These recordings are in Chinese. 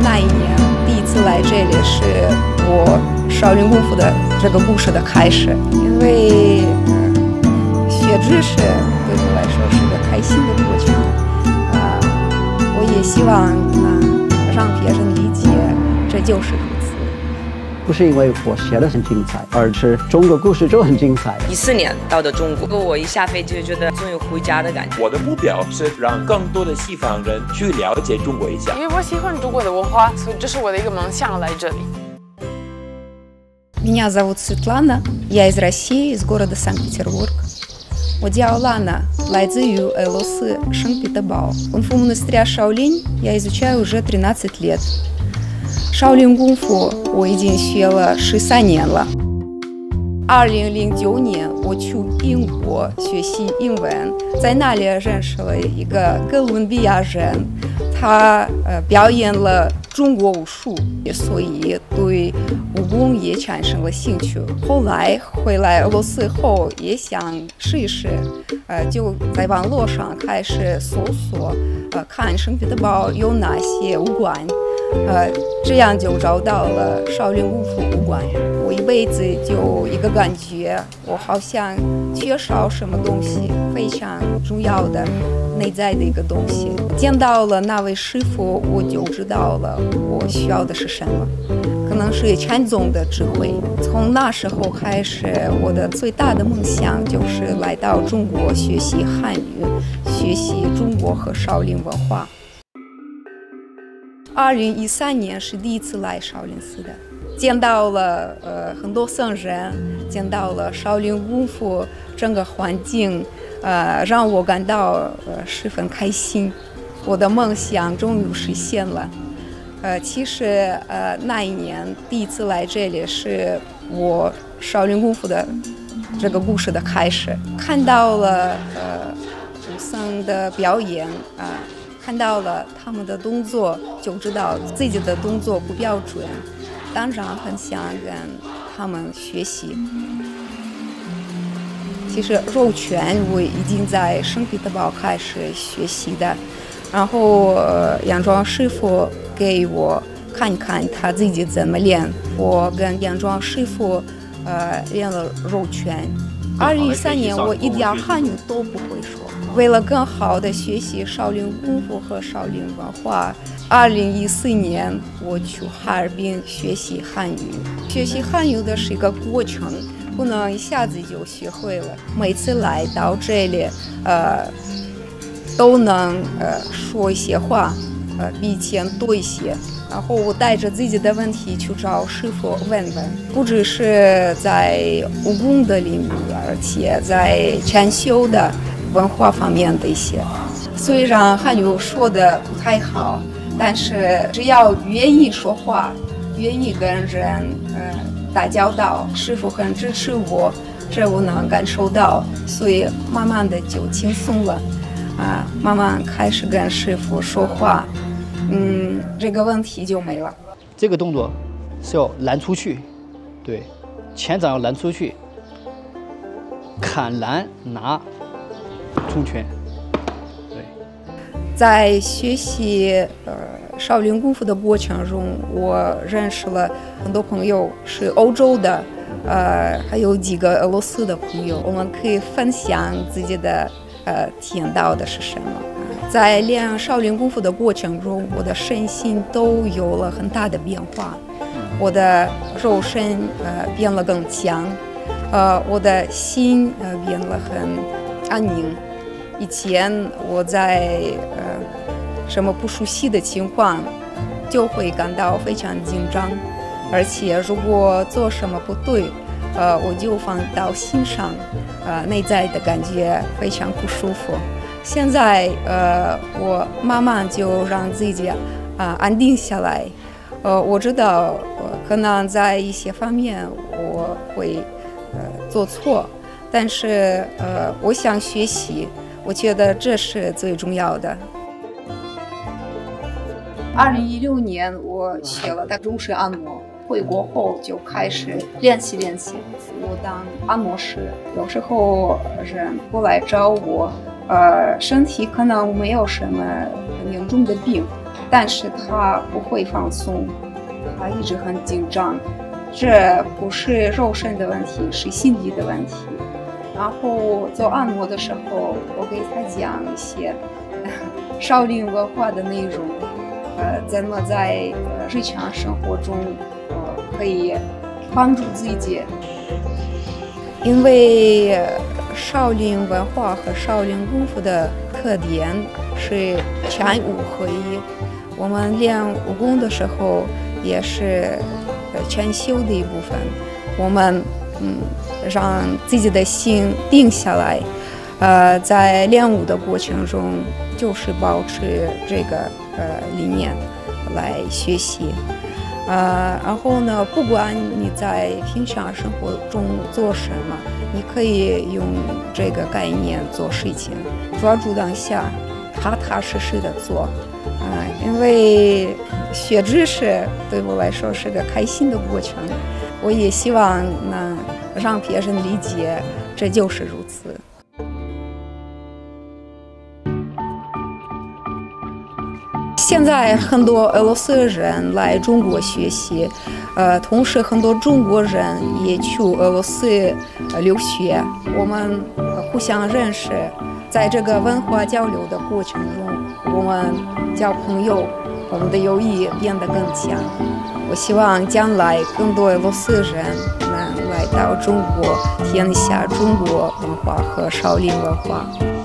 那一年第一次来这里是我少林功夫的这个故事的开始，因为学知识对我来说是个开心的过程，我也希望让别人理解这就是如此。 不是因为我写的很精彩，而是中国故事就很精彩。 14年到的中国，我一下飞机就觉得终于回家的感觉。 我的目标是让更多的西方人去了解中国一下， 因为我喜欢中国的文化，所以这是我的一个梦想来这里。 Меня зовут Светлана, я из России, из города Санкт-Петербург. 我叫Лана, 来自于俄罗斯圣彼得堡。Кунг-фу монастыря Шаолинь я изучаю уже 13 лет. 少林功夫我已经学了13年了。2009年我去英国学习英文，在那里认识了一个哥伦比亚人，他表演了中国武术，所以对武功也产生了兴趣。后来回来俄罗斯后也想试一试，就在网络上开始搜索，看圣彼得堡有哪些武馆。这样就找到了少林功夫武馆。我一辈子就一个感觉，我好像缺少什么东西，非常重要的内在的一个东西。见到了那位师傅，我就知道了我需要的是什么，可能是禅宗的智慧。从那时候开始，我的最大的梦想就是来到中国学习汉语，学习中国和少林文化。2013年是第一次来少林寺的，见到了很多僧人，见到了少林功夫整个环境，让我感到十分开心。我的梦想终于实现了。其实那一年第一次来这里是我少林功夫的这个故事的开始，看到了武僧的表演看到了他们的动作，就知道自己的动作不标准，当然很想跟他们学习。其实柔拳我已经在圣彼得堡开始学习的，然后杨庄师傅给我看看他自己怎么练，我跟杨庄师傅练了柔拳。2013年我一点汉语都不会说。为了更好的学习少林功夫和少林文化，2014年我去哈尔滨学习汉语。学习汉语的是一个过程，不能一下子就学会了。每次来到这里，都能说一些话，比以前多一些。然后我带着自己的问题去找师傅问问，不只是在武功的领域，而且在禅修的文化方面的一些。虽然汉语说的不太好，但是只要愿意说话，愿意跟人打交道，师傅很支持我，这我能感受到，所以慢慢的就轻松了，慢慢开始跟师傅说话，这个问题就没了。 这个动作是要拦出去，对，前掌要拦出去，砍拦拿冲拳，对。 在学习少林功夫的过程中，我认识了很多朋友，是欧洲的，还有几个俄罗斯的朋友，我们可以分享自己的体验到的是什么。在练少林功夫的过程中，我的身心都有了很大的变化，我的肉身变得更强，我的心变得很安宁。以前我在什么不熟悉的情况，就会感到非常紧张，而且如果做什么不对，我就放到心上，内在的感觉非常不舒服。现在我慢慢就让自己安定下来。我知道可能在一些方面我会做错，但是我想学习，我觉得这是最重要的。2016年我学了中式按摩，回国后就开始练习。我当按摩师，有时候人过来找我，身体可能没有什么很严重的病， 但是他不会放松，他一直很紧张。这不是肉身的问题，是心理的问题。然后做按摩的时候，我给他讲一些少林文化的内容，怎么在日常生活中可以帮助自己。因为少林文化和少林功夫的特点是全武合一，我们练武功的时候也是全修的一部分。我们让自己的心定下来，在练武的过程中，就是保持这个理念来学习。然后呢，不管你在平常生活中做什么，你可以用这个概念做事情，抓住当下，踏踏实实的做。因为学知识对我来说是个开心的过程，我也希望能让别人理解，这就是如此。现在很多俄罗斯人来中国学习，同时很多中国人也去俄罗斯留学，我们互相认识，在这个文化交流的过程中，我们交朋友，我们的友谊变得更强。我希望将来更多俄罗斯人能来到中国，体验一下中国文化和少林文化。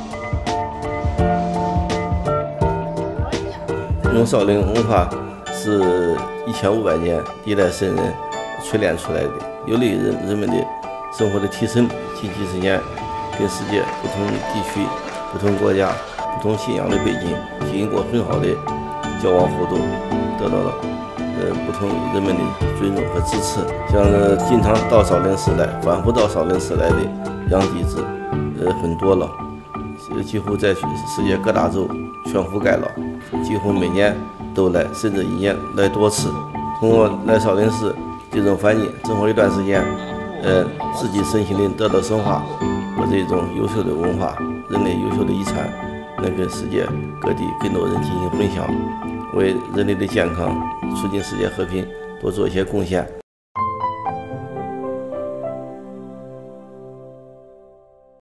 用少林文化是1500年历代圣人淬炼出来的，有利于人们的生活的提升。近几十年，跟世界不同地区、不同国家、不同信仰的背景经过很好的交往互动，得到了不同人们的尊重和支持。像经常到少林寺来、反复到少林寺来的洋弟子很多了，几乎在世界各大洲全覆盖了。几乎每年都来，甚至一年来多次。通过来少林寺这种环境生活一段时间，自己身心灵得到升华，把这种优秀的文化、人类优秀的遗产，能跟世界各地更多人进行分享，为人类的健康、促进世界和平多做一些贡献。